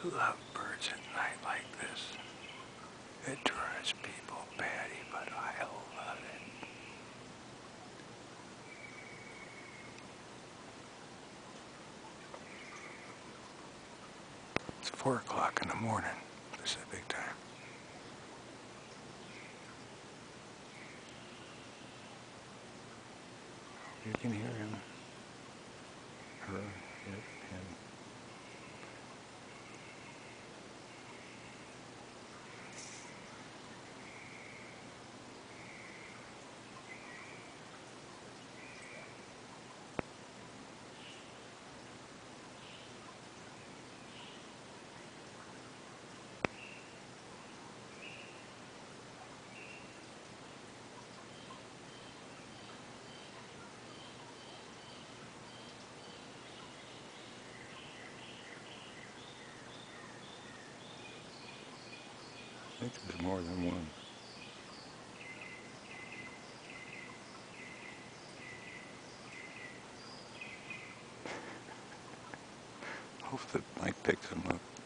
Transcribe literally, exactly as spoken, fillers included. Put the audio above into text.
love birds at night like this. It drives people batty, but I love it. It's four o'clock in the morning, Pacific time. You can hear him. Her, it, him. I think there's more than one. Hope the mic picks them up.